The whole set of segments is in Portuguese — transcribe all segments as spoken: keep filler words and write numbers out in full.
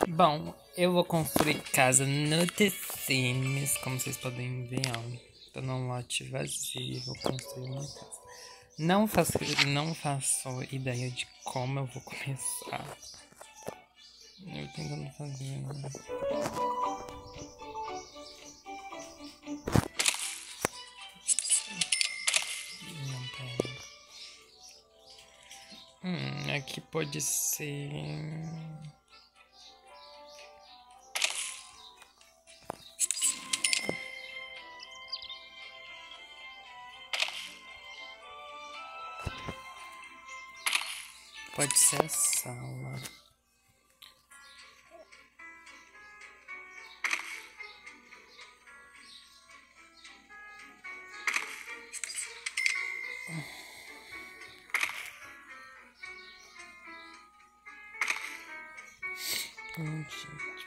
Bom, eu vou construir casa no The Sims, como vocês podem ver, ó. Tô num lote vazio, vou construir uma casa. Não faço, não faço ideia de como eu vou começar. Eu tentando fazer. Não, pera. Hum, aqui pode ser. Pode ser a sala. Hum, gente.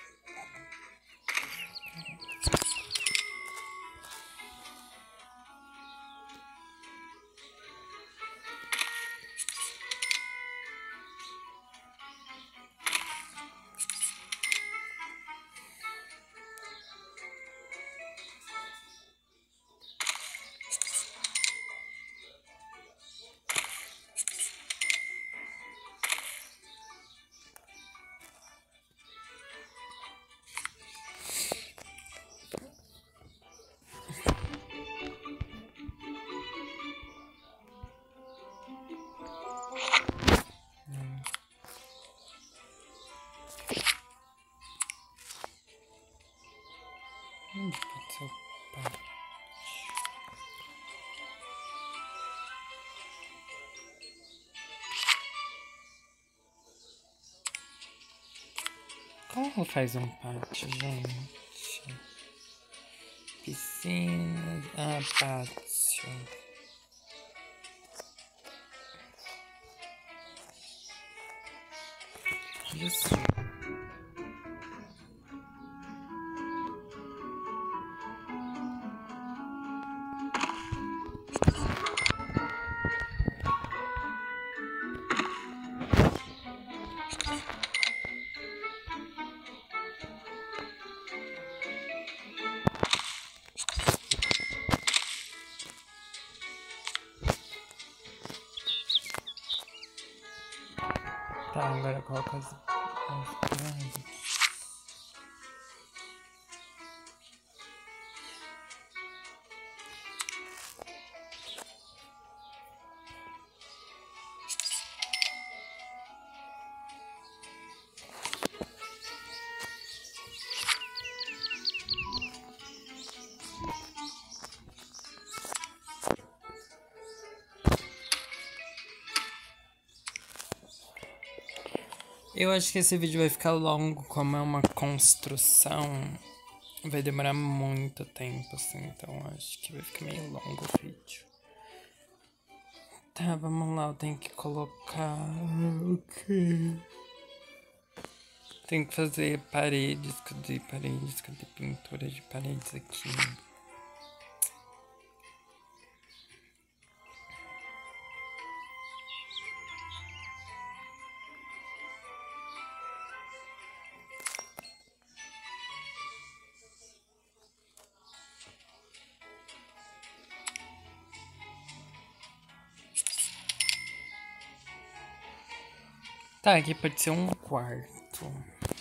Onde pode ser o pátio? Como faz um pátio, gente? Piscina. Ah, pátio. Isso. Tá, agora coloca as, as plantas. Eu acho que esse vídeo vai ficar longo, como é uma construção, vai demorar muito tempo, assim, então acho que vai ficar meio longo o vídeo. Tá, vamos lá, eu tenho que colocar... Ok. Tenho que fazer paredes, cadê paredes, cadê pintura de paredes aqui? Tá, aqui pode ser um quarto.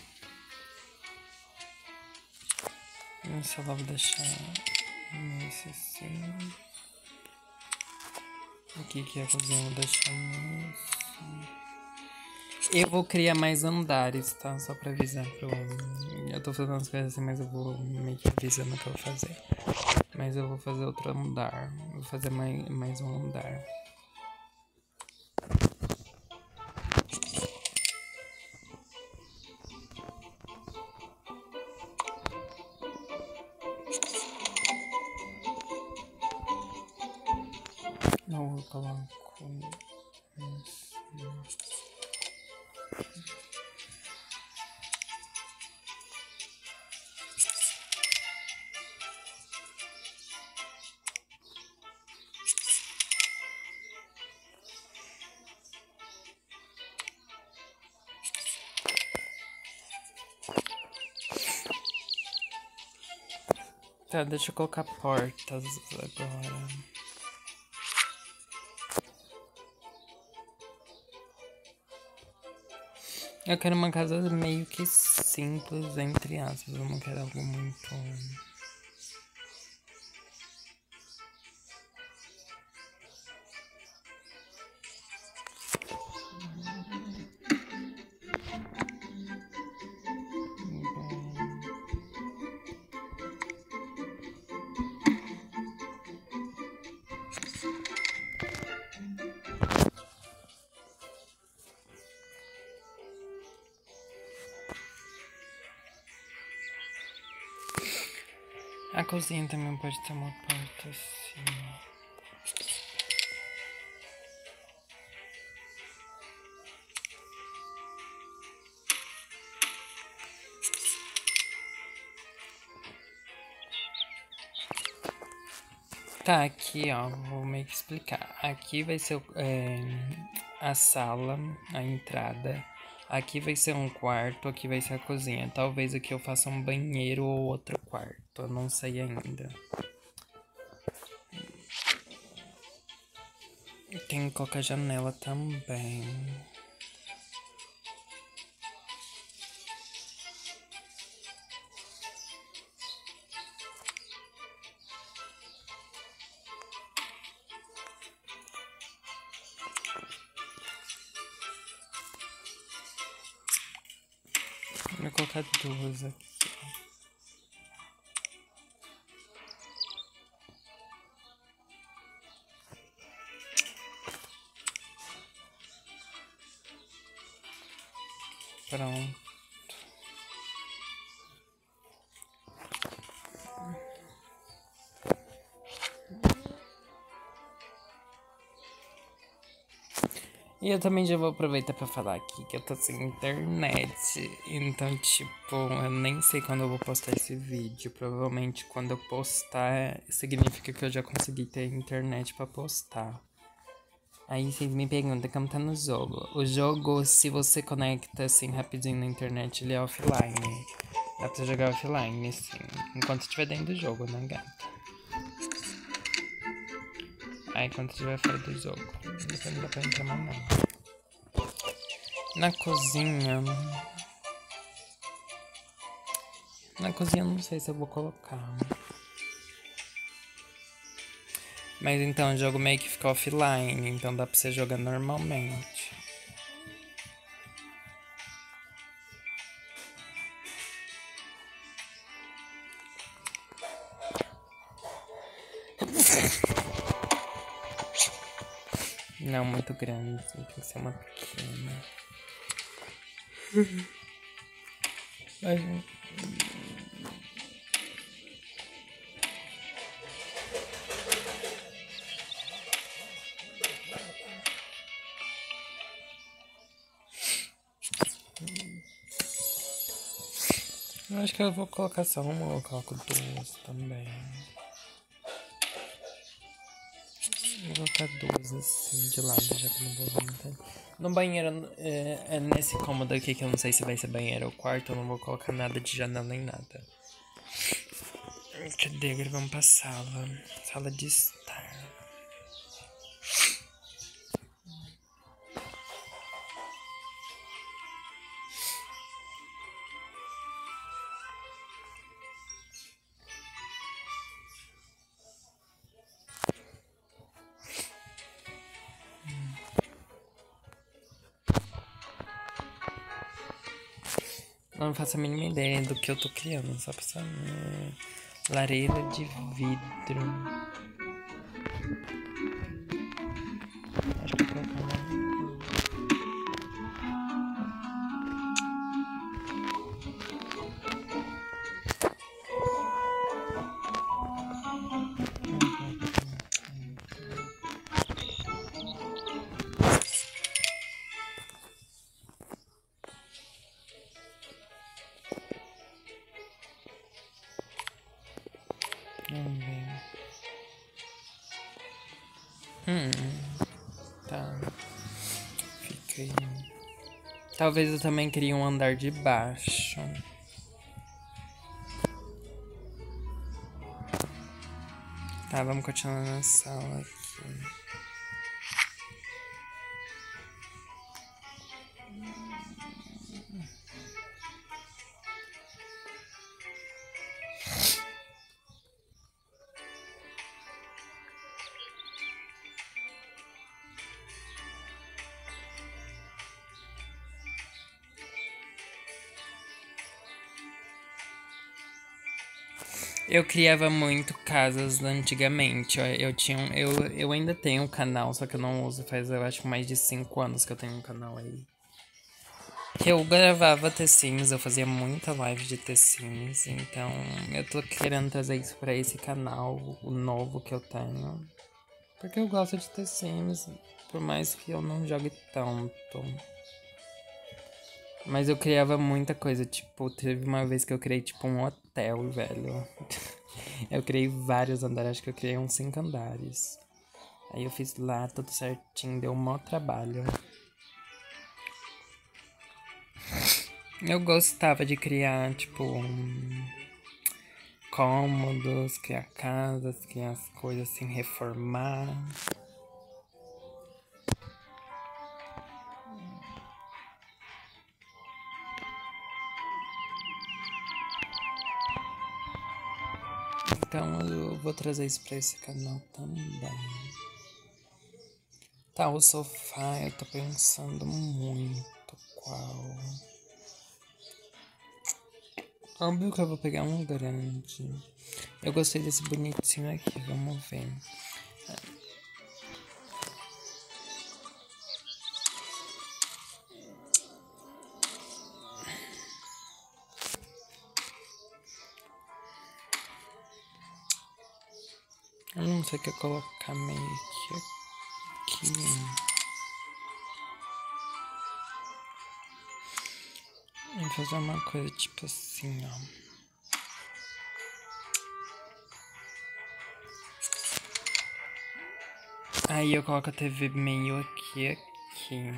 Isso eu vou deixar nesse assim. Aqui que é a cozinha, eu vou deixar nisso. Eu vou criar mais andares, tá? Só pra avisar pro... Eu tô fazendo as coisas assim, mas eu vou meio que avisando o que eu vou fazer. Mas eu vou fazer outro andar. Vou fazer mais, mais um andar. Não, eu coloco isso. Tá, deixa eu colocar portas agora. Eu quero uma casa meio que simples, entre aspas. Eu não quero algo muito... A cozinha também pode ter uma porta assim. Tá, aqui ó, vou meio que explicar. Aqui vai ser é, a sala, a entrada. Aqui vai ser um quarto, aqui vai ser a cozinha. Talvez aqui eu faça um banheiro ou outro quarto, eu não sei ainda. Tem que colocar janela também. Vou colocar duas aqui. Pronto. E eu também já vou aproveitar pra falar aqui que eu tô sem internet. Então, tipo, eu nem sei quando eu vou postar esse vídeo. Provavelmente quando eu postar, significa que eu já consegui ter internet pra postar. Aí vocês me perguntam como tá no jogo. O jogo, se você conecta assim rapidinho na internet, ele é offline. Dá pra jogar offline, assim. Enquanto estiver dentro do jogo, né, gata? Aí quando estiver fora do jogo, depois não dá pra entrar mais não. Na cozinha... Na cozinha eu não sei se eu vou colocar. Mas então o jogo meio que fica offline, então dá pra você jogar normalmente. Não muito grande, tem que ser uma pequena. Mas... eu acho que eu vou colocar só uma ou eu coloco duas também. Vou colocar duas assim de lado, já que não vou ver muito. No banheiro, é, é nesse cômodo aqui que eu não sei se vai ser banheiro ou quarto, eu não vou colocar nada de janela nem nada. Cadê? Agora vamos pra sala. Sala de estar. Eu não faço a mínima ideia do que eu tô criando, só pra saber. Lareira de vidro. Acho que eu vou colocar uma... Vamos ver. Hum, tá. Fica aí. Talvez eu também crie um andar de baixo. Tá, vamos continuar na sala aqui. Eu criava muito casas antigamente. ó, Eu tinha um, eu, eu ainda tenho um canal, só que eu não uso faz, eu acho, mais de cinco anos que eu tenho um canal aí. Que eu gravava The Sims, eu fazia muita live de The Sims, então eu tô querendo trazer isso pra esse canal, o novo que eu tenho. Porque eu gosto de The Sims, por mais que eu não jogue tanto. Mas eu criava muita coisa, tipo, teve uma vez que eu criei tipo um hotel, velho. Eu criei vários andares, acho que eu criei uns cinco andares. Aí eu fiz lá tudo certinho, deu um maior trabalho. Eu gostava de criar, tipo, um, cômodos, criar casas, criar as coisas assim, reformar. Então eu vou trazer isso pra esse canal também. Tá, o sofá, eu tô pensando muito qual. Óbvio que eu vou pegar um grande. Eu gostei desse bonitinho aqui, vamos ver. Eu não sei o que eu colocar meio que aqui. Vou fazer uma coisa tipo assim, ó. Aí eu coloco a T V meio aqui, aqui.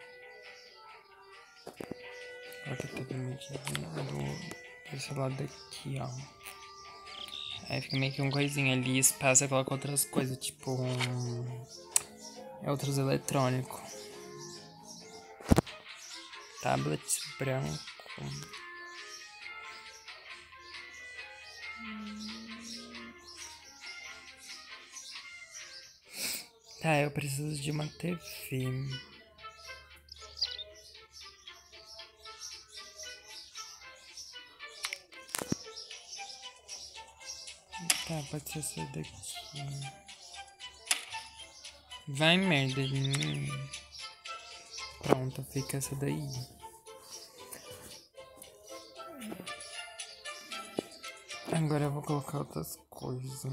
Coloco a T V meio aqui do, desse lado aqui, ó. Aí fica meio que um coisinha ali, espaço eu coloco outras coisas, tipo um... outros eletrônicos. Tablet branco. Tá, eu preciso de uma T V. Tá, pode ser essa daqui. Vai, merda de mim. Pronto, fica essa daí. Agora eu vou colocar outras coisas.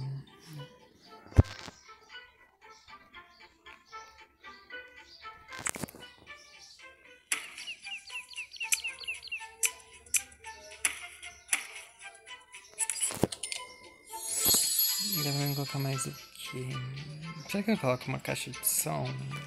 Devem colocar mais o quê? Será que eu coloco uma caixa de som?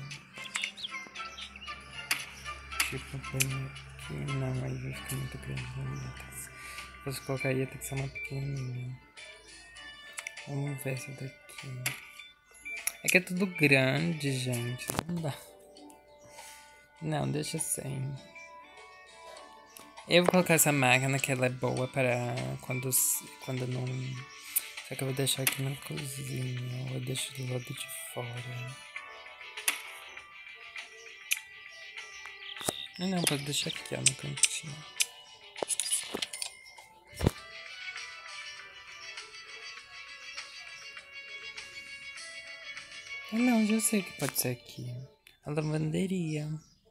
Tipo, bem aqui. Não, aí vai ficar muito grande. Se fosse colocar, ia ter que ser uma pequenininha. Vamos ver essa daqui. É que é tudo grande, gente. Não dá. Não, deixa sem. Eu vou colocar essa máquina que ela é boa para quando, quando não... Só que eu vou deixar aqui na cozinha. Eu deixo do lado de fora. Não, não, pode deixar aqui, ó, no cantinho. Ah, não, já sei que pode ser aqui. A lavanderia.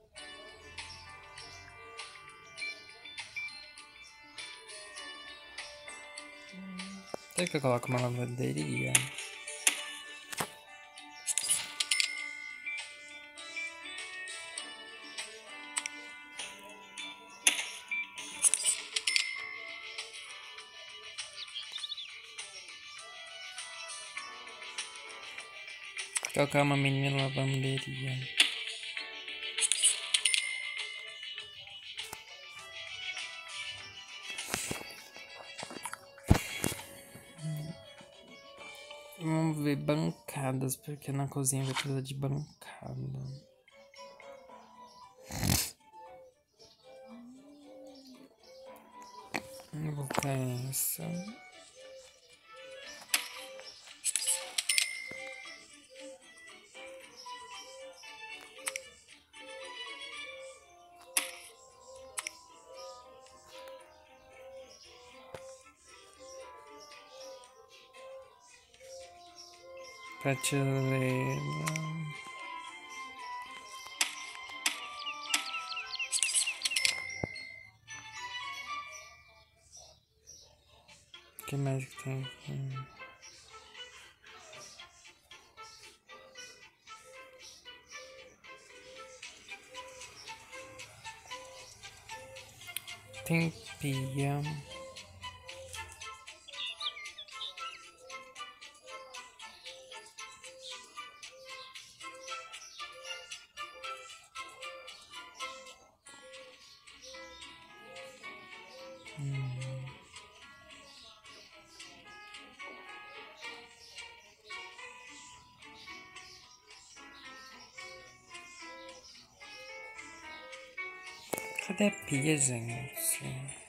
Será que eu coloco uma lavanderia? Colocar uma mini lavanderia. Vamos ver bancadas, porque na cozinha vai precisar de bancada. Eu vou colocar essa. Prateleira. O que mais que tem aqui? Tem pia. Hum. Cadê a pia, gente?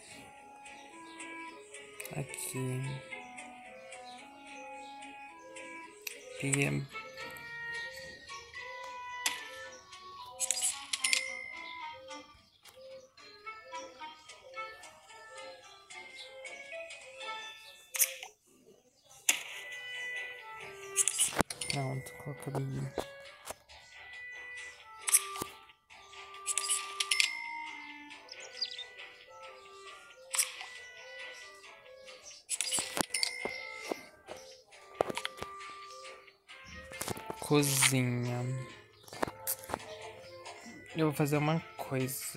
Aqui. Pia. Pronto, coloca ali. Cozinha. Eu vou fazer uma coisa.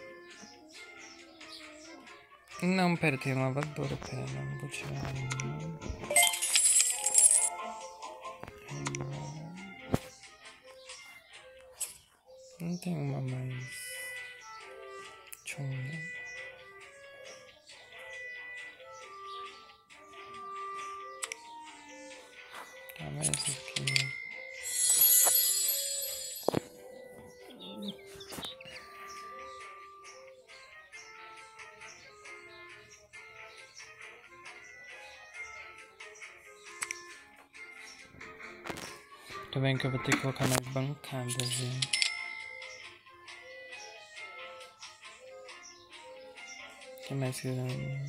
Não, pera, tem lavadora, pera, não vou tirar ainda. Não tem uma mais. Deixa eu ver. Tá, mas essa aqui. Tô vendo que eu vou ter que colocar mais bancadas, gente. O que mais que eu...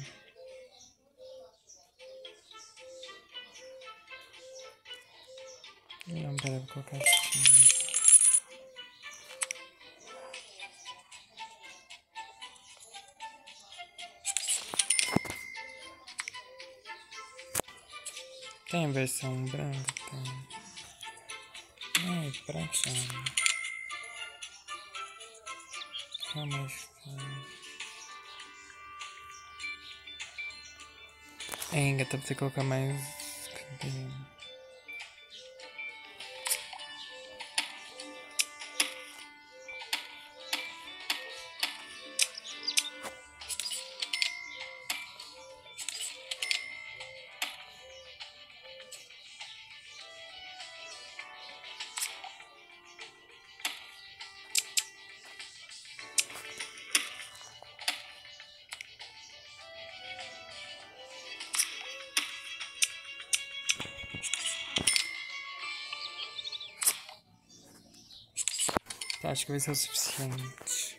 Não, pera, vou colocar assim. Tem a versão branca? Tem. Ai, prateado. Qual mais tem? Ainda tá pra você colocar mais. Cadê? Tá, acho que vai ser o suficiente.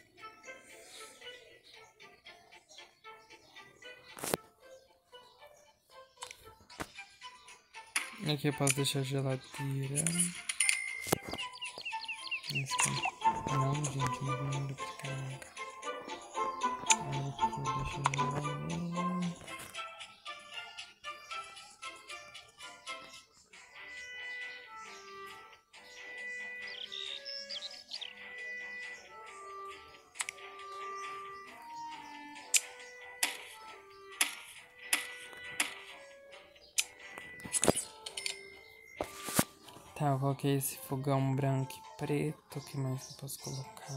Aqui eu posso deixar a geladeira. Não, gente, não vou indo pra cá. Aqui eu deixo a geladeira. Tá, eu coloquei esse fogão branco e preto. O que mais eu posso colocar?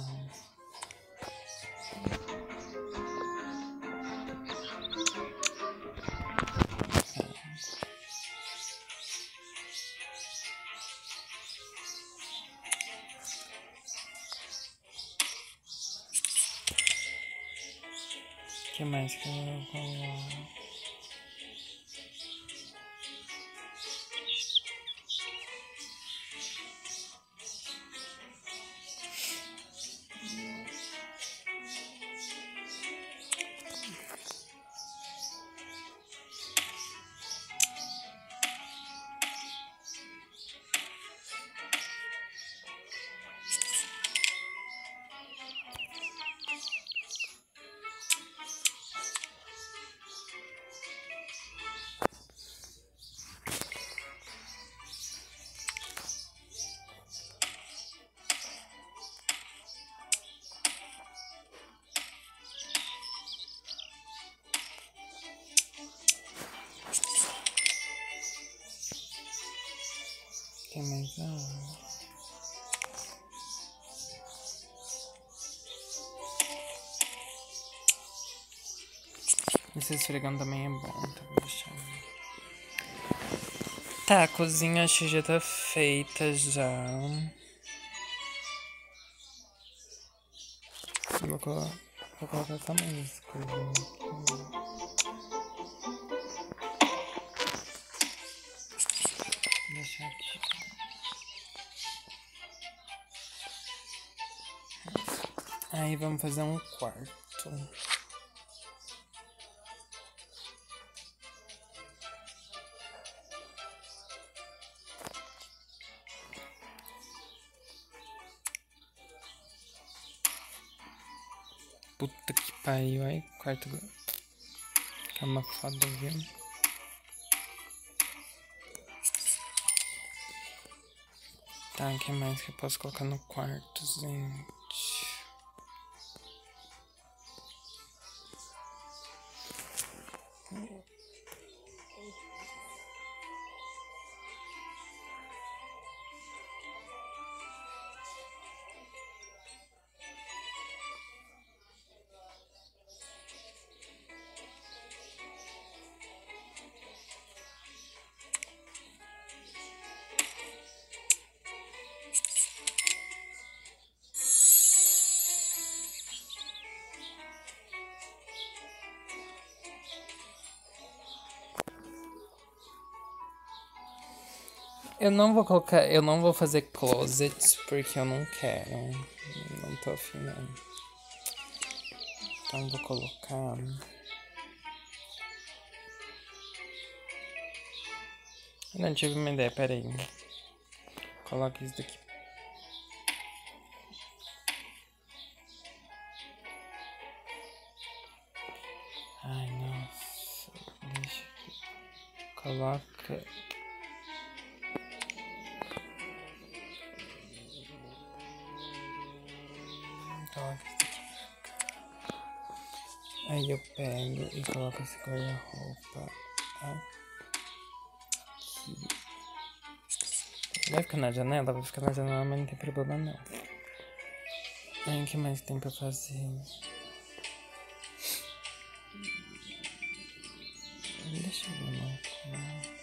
que mais que eu vou colocar? Tem mais água. Esse esfregão também é bom, então vou deixar. Tá, a cozinha acho que já tá feita já. Vou colocar, vou colocar só mais coisinha aqui. Deixa aqui. Aí vamos fazer um quarto. Puta que pariu, aí quarto. Cama foda, viu? Tá, o que mais que eu posso colocar no quarto, gente? Eu não vou colocar, eu não vou fazer closets porque eu não quero. Não tô afim, não. Então vou colocar. Não tive uma ideia, peraí. Coloca isso daqui. Ai, nossa. Deixa aqui. Coloca. Coloca isso aqui. Aí eu pego e coloco esse guarda-roupa aqui. Vai ficar na janela? Vai ficar na janela, mas não tem problema não. Aí o que mais tem pra fazer? Deixa eu ver uma coisa.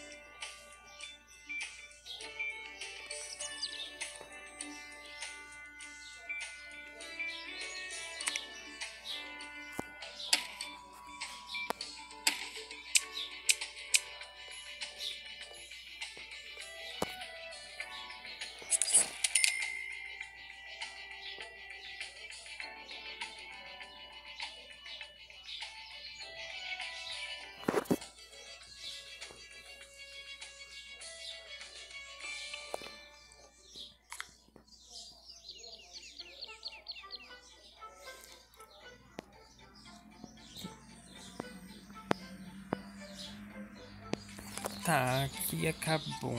Tá, aqui acabou.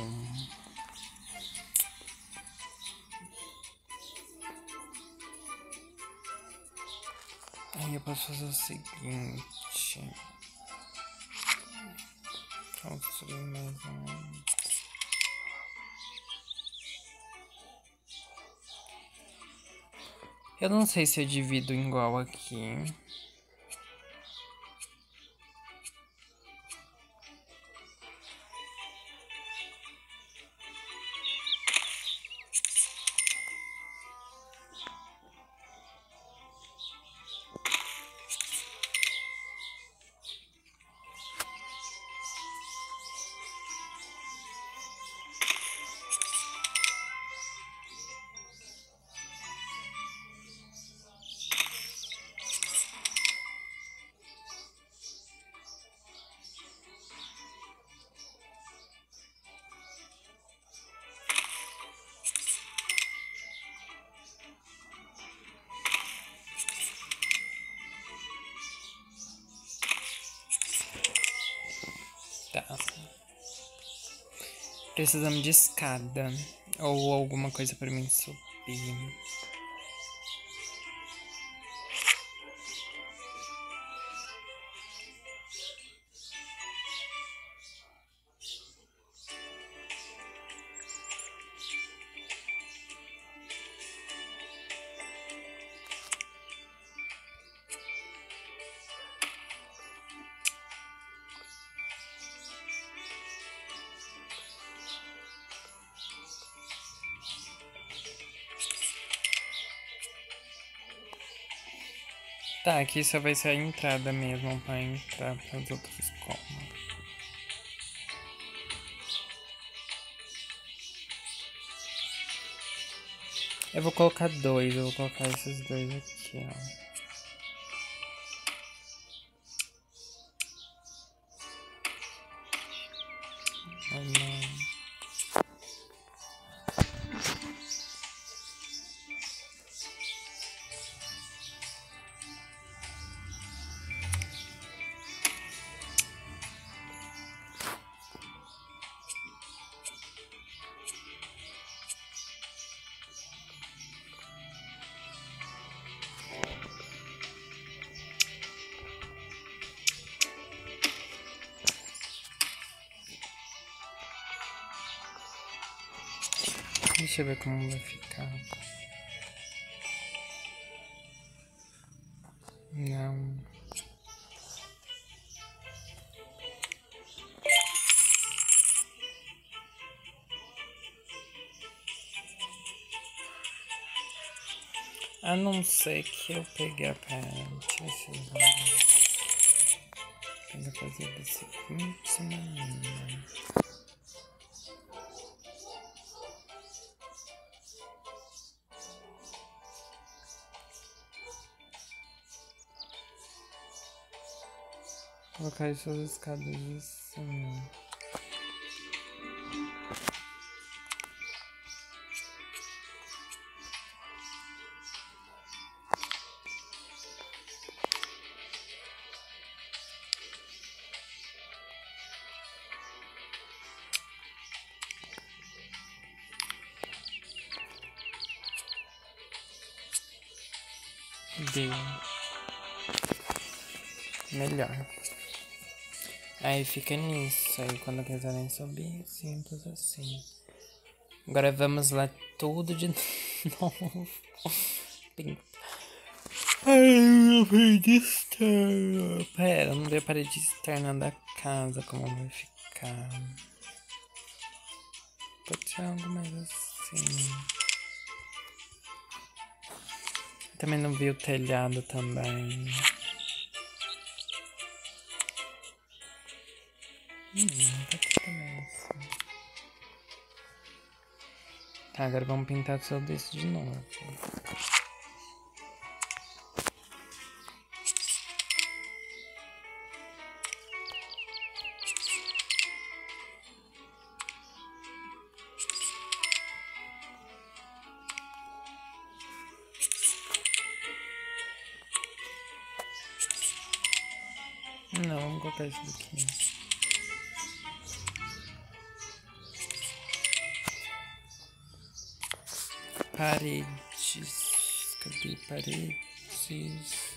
Aí eu posso fazer o seguinte. Construir mais um. Eu não sei se eu divido igual aqui. Tá. Precisamos de escada. Ou alguma coisa pra mim subir. Tá, aqui só vai ser a entrada mesmo pra entrar para as outras cômodas. Eu vou colocar dois, eu vou colocar esses dois aqui, ó. Oh, não. Deixa eu ver como vai ficar. Não. A não ser que eu pegue a pente. Deixa eu ver. Pega fazer desse seguinte maneira. Colocar essas escadas assim. Deu. Melhor. Aí fica nisso. Aí quando quiserem subir, simples assim. Agora vamos lá tudo de novo. Ai, a parede externa. Pera, não vi a parede externa da casa como vai ficar. Pode ser algo mais assim. Também não vi o telhado também. Hum, tá aqui também assim. Tá, agora vamos pintar tudo isso de novo. Não, vamos colocar isso daqui. Paredes. Cadê paredes?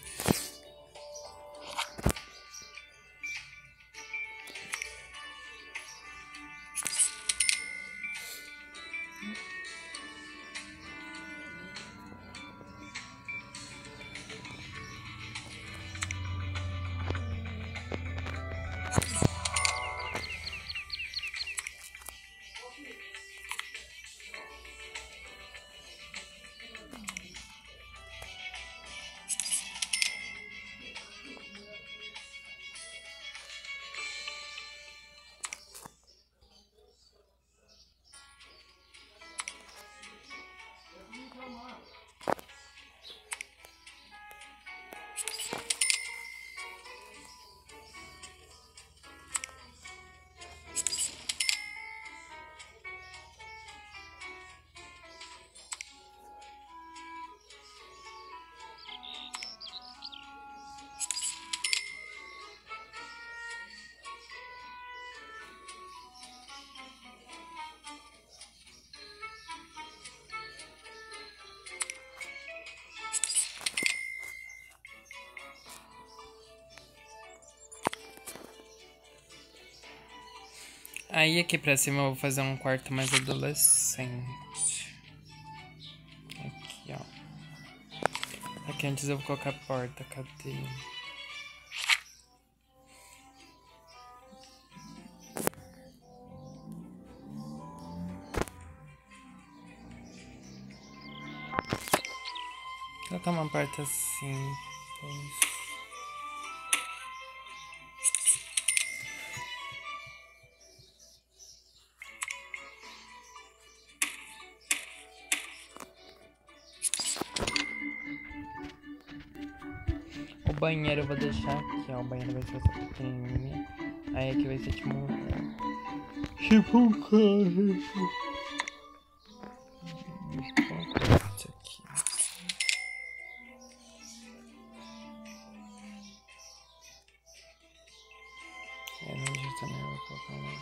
Aí aqui pra cima eu vou fazer um quarto mais adolescente. Aqui, ó. Aqui antes eu vou colocar a porta, cadê? Vou colocar uma porta assim, pois... O banheiro eu vou deixar aqui, ó. O banheiro vai ser essa pequenininha. Aí aqui vai ser tipo um... Tipo um carro. Isso aqui. É, no jeito também eu vou colocar uma...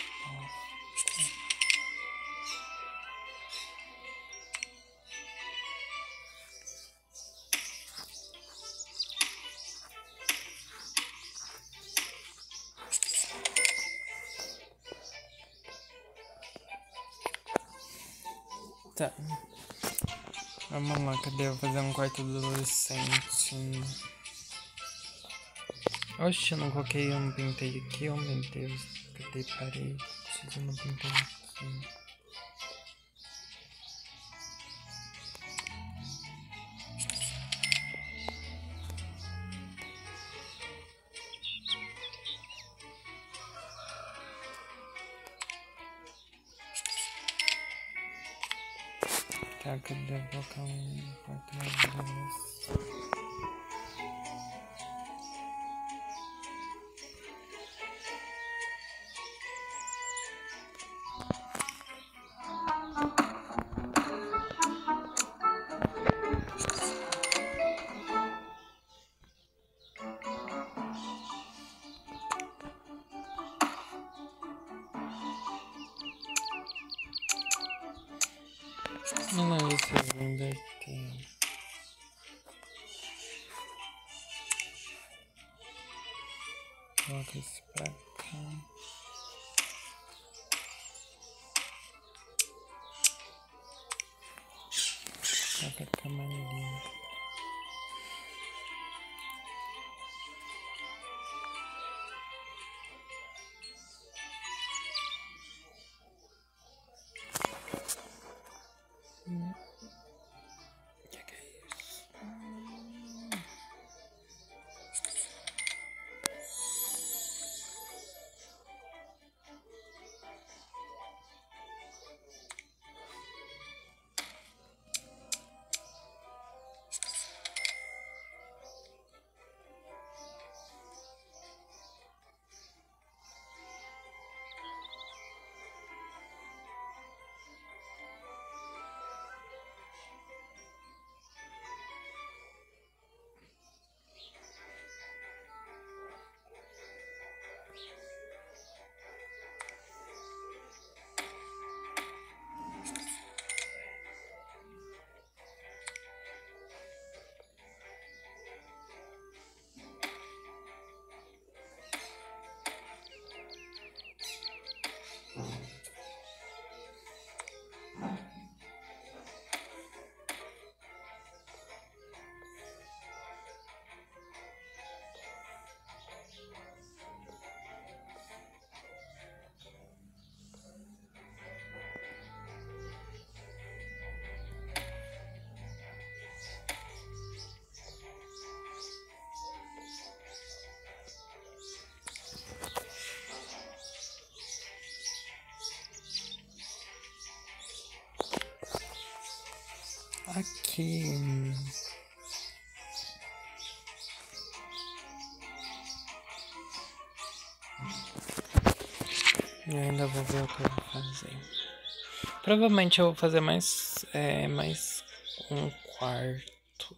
Tá. Vamos lá, cadê? Eu vou fazer um quarto adolescente. Oxe, eu não coloquei, eu não pintei aqui, oh meu Deus. Cadê parede? Eu não pintei aqui. Tá, cadê? Eu vou colocar um quarto mais adolescente. Não lembro se eu vou inverter. Coloca isso pra cá. Coloca a camarinha. Hum. Que que é isso? Aqui. Eu ainda vou ver o que eu vou fazer. Provavelmente eu vou fazer mais, é, mais um quarto.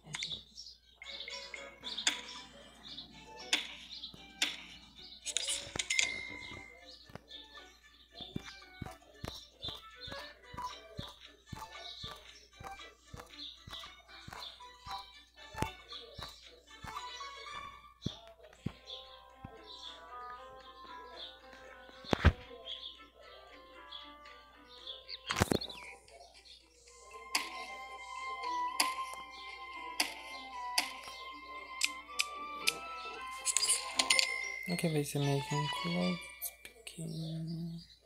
Aqui vai ser meio que um close pequeno.